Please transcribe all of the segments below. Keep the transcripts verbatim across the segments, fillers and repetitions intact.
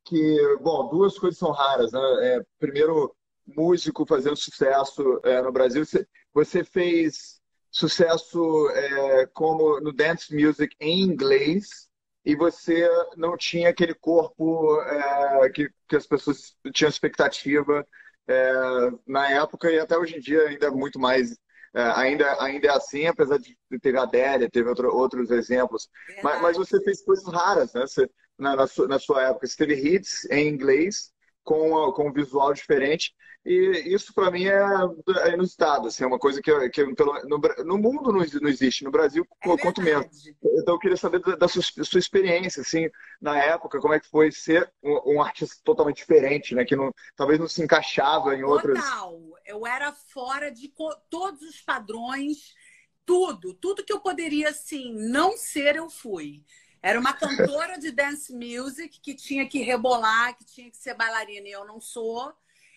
que, bom, duas coisas são raras, né? É, primeiro, músico fazendo sucesso é, no Brasil. Você, você fez sucesso é, como no dance music em inglês e você não tinha aquele corpo é, que, que as pessoas tinham expectativa é, na época e até hoje em dia ainda é muito mais. É, ainda, ainda é assim, apesar de ter a Adele, teve outro, outros exemplos. Mas, mas Verdade. você fez coisas raras, né? Você, na, na, sua, na sua época. Você teve hits em inglês com, com um visual diferente. E isso, para mim, é, é inusitado. Assim, é uma coisa que, eu- que eu, pelo, no, Bra- no mundo não, exi- não existe, no Brasil, É qu- quanto menos. verdade. Então, eu queria saber da, da sua, sua experiência, assim, na época, como é que foi ser um, um artista totalmente diferente, né? Que não, talvez não se encaixava em outras. Total. Eu era fora de co- todos os padrões, tudo, tudo que eu poderia assim não ser, eu fui. Era uma cantora de dance music que tinha que rebolar, que tinha que ser bailarina e eu não sou.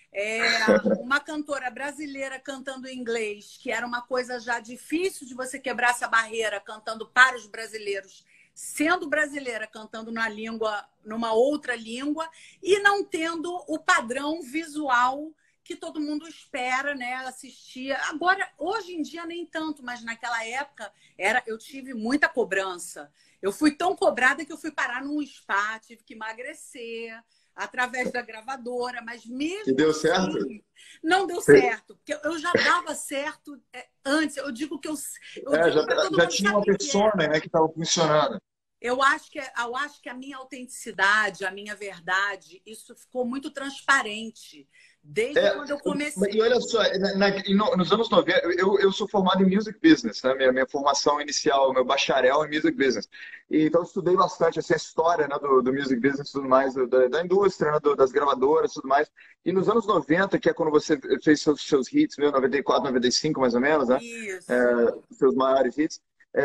É, uma cantora brasileira cantando em inglês, que era uma coisa já difícil de você quebrar essa barreira cantando para os brasileiros, sendo brasileira cantando na língua, numa outra língua e não tendo o padrão visual que todo mundo espera, né, assistir. Agora, hoje em dia nem tanto, mas naquela época era, eu tive muita cobrança. Eu fui tão cobrada que eu fui parar num spa, tive que emagrecer através da gravadora, mas E mesmo deu certo? assim não deu certo, porque eu já dava certo é, antes. Eu digo que eu, eu É, digo já, para todo já mundo, tinha sabe uma o que que é? persona, né, que estava funcionando. Eu acho que, eu acho que a minha autenticidade, a minha verdade, isso ficou muito transparente desde É, quando eu e olha comecei. só, na, na- e no- nos anos noventa, eu, eu sou formado em Music Business, né? Minha, minha formação inicial, meu bacharel em Music Business. E, então, eu estudei bastante assim, a história, né, do, do Music Business e tudo mais, do- da, da indústria, né, do- das gravadoras e tudo mais. E nos anos noventa, que é quando você fez seus, seus hits, meu, noventa e quatro, noventa e cinco, mais ou menos, né? Isso. É, seus maiores hits.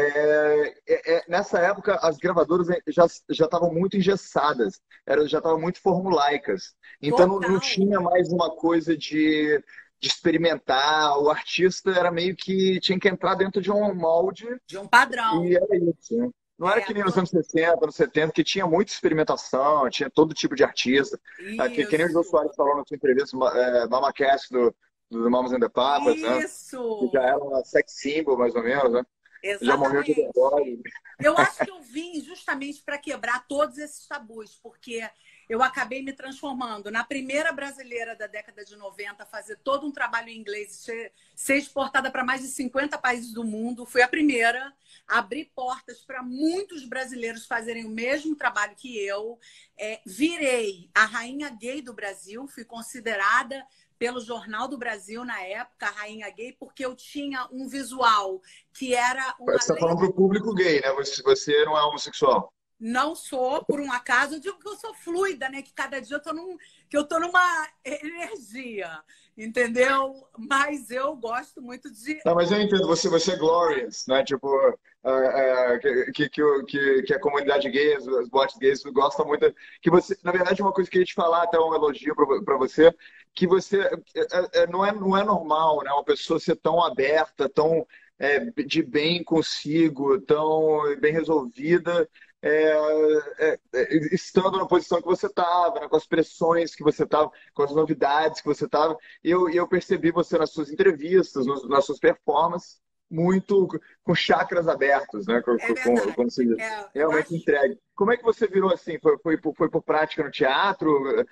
É, é, é, nessa época, as gravadoras já já estavam muito engessadas, era, já estavam muito formulaicas. Então não, não Total. tinha mais uma coisa de, de experimentar. O artista era meio que tinha que entrar dentro de um molde De um e padrão. era isso, né? Não era É, que nem nos to- anos sessenta, anos setenta, que tinha muita experimentação, tinha todo tipo de artista. Ah, Que, que nem o Jô isso. Soares falou na sua entrevista, é, Mama Cass do, do Mamas and the Papas, né? Que já Isso. era uma sex symbol, mais ou menos, né? Já morreu de Exatamente. overdose. Eu acho que eu vim justamente para quebrar todos esses tabus, porque eu acabei me transformando na primeira brasileira da década de noventa a fazer todo um trabalho em inglês, ser, ser exportada para mais de cinquenta países do mundo. Fui a primeira a abrir portas para muitos brasileiros fazerem o mesmo trabalho que eu. É, virei a rainha gay do Brasil, fui considerada pelo Jornal do Brasil na época, a rainha gay, porque eu tinha um visual que era Você uma está falando lei. para o público gay, né? Você, você não é homossexual. Não sou, por um acaso, eu digo que eu sou fluida, né? Que cada dia eu tô num, que eu tô numa energia, entendeu? Mas eu gosto muito de. Não, mas eu entendo, você, você é glorious, né? Tipo, é, é, que, que, que, o- que que a comunidade gay, as, as boates gays gostam muito. Que você, na verdade, uma coisa que eu ia te falar, até um elogio para você, que você é, é, não, é, não é normal, né? Uma pessoa ser tão aberta, tão é, de bem consigo, tão bem resolvida. é, é, é, estando na posição que você estava, né, com as pressões que você estava, com as novidades que você estava. E eu, eu percebi você nas suas entrevistas, nos- nas suas performances, muito com chakras abertos, né? Com, É com, com- como verdade. se diz, É, eu realmente acho entregue. Como é que você virou assim? Foi, foi, por- foi por prática no teatro?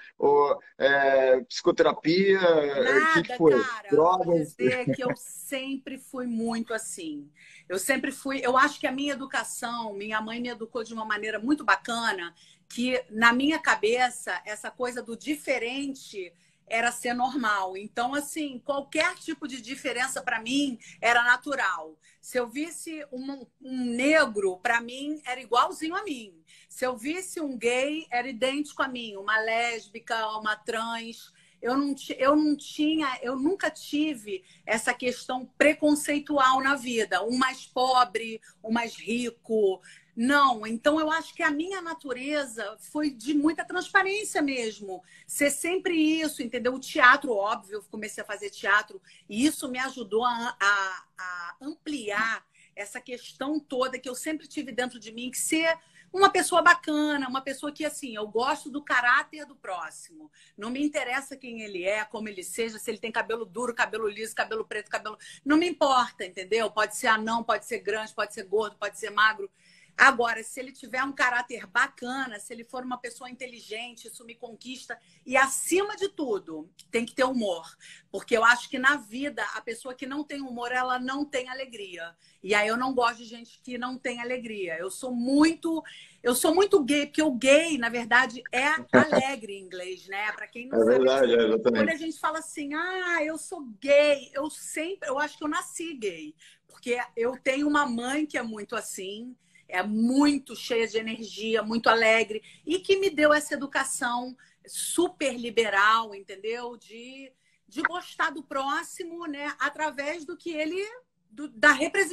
Ou é, psicoterapia? O que, que nada, foi? cara. Eu vou Drogas? dizer que eu sempre fui muito assim. Eu sempre fui. Eu acho que a minha educação, minha mãe me educou de uma maneira muito bacana, que na minha cabeça, essa coisa do diferente era ser normal. Então, assim, qualquer tipo de diferença para mim era natural. Se eu visse um, um negro, para mim era igualzinho a mim. Se eu visse um gay, era idêntico a mim, uma lésbica, uma trans. Eu não, eu não tinha, eu nunca tive essa questão preconceitual na vida. Um mais pobre, um mais rico. Não, então eu acho que a minha natureza foi de muita transparência mesmo. Ser sempre isso, entendeu? O teatro, óbvio, eu comecei a fazer teatro e isso me ajudou a, a, a ampliar essa questão toda que eu sempre tive dentro de mim, que ser uma pessoa bacana, uma pessoa que, assim, eu gosto do caráter do próximo. Não me interessa quem ele é, como ele seja, se ele tem cabelo duro, cabelo liso, cabelo preto, cabelo... Não me importa, entendeu? Pode ser anão, pode ser grande, pode ser gordo, pode ser magro. Agora, se ele tiver um caráter bacana, se ele for uma pessoa inteligente, isso me conquista. E, acima de tudo, tem que ter humor. Porque eu acho que, na vida, a pessoa que não tem humor, ela não tem alegria. E aí eu não gosto de gente que não tem alegria. Eu sou muito... Eu sou muito gay, porque o gay, na verdade, é alegre em inglês, né? Para quem não É sabe. verdade, é, exatamente. Quando a gente fala assim, ah, eu sou gay, eu sempre... Eu acho que eu nasci gay. Porque eu tenho uma mãe que é muito assim... É muito cheia de energia, muito alegre, e que me deu essa educação super liberal, entendeu? De, de gostar do próximo, né? Através do que ele... Do, da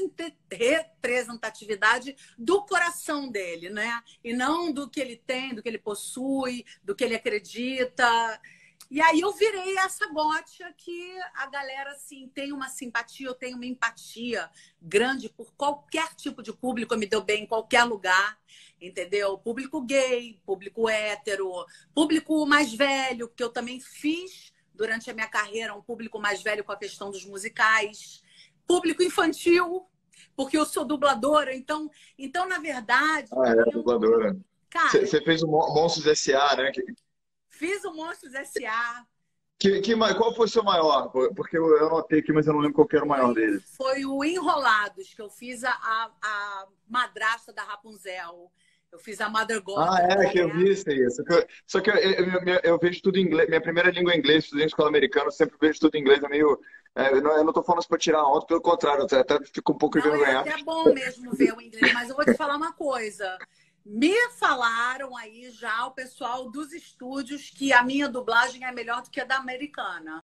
representatividade do coração dele, né? E não do que ele tem, do que ele possui, do que ele acredita... E aí eu virei essa gótica que a galera, assim, tem uma simpatia, eu tenho uma empatia grande por qualquer tipo de público, eu me dou bem em qualquer lugar, entendeu? Público gay, público hétero, público mais velho, que eu também fiz durante a minha carreira, um público mais velho com a questão dos musicais, público infantil, porque eu sou dubladora, então, então na verdade... Ah, é, eu... dubladora. Você fez o Monstros S A, né? Fiz o Monstros S A. Que, que, qual foi o seu maior? Porque eu, eu anotei aqui, mas eu não lembro qual que era o maior dele. Foi o Enrolados, que eu fiz a, a, a madrasta da Rapunzel. Eu fiz a Mother God. Ah, é, que eu vi isso aí. Só que, eu, só que eu, eu, eu, eu vejo tudo em inglês. Minha primeira língua é inglês, estudei em escola americana, eu sempre vejo tudo em inglês. É meio, é, eu não estou falando isso para tirar onda, pelo contrário, eu até fico um pouco envergonhado. É até bom mesmo ver o inglês, mas eu vou te falar uma coisa. Me falaram aí já o pessoal dos estúdios que a minha dublagem é melhor do que a da americana.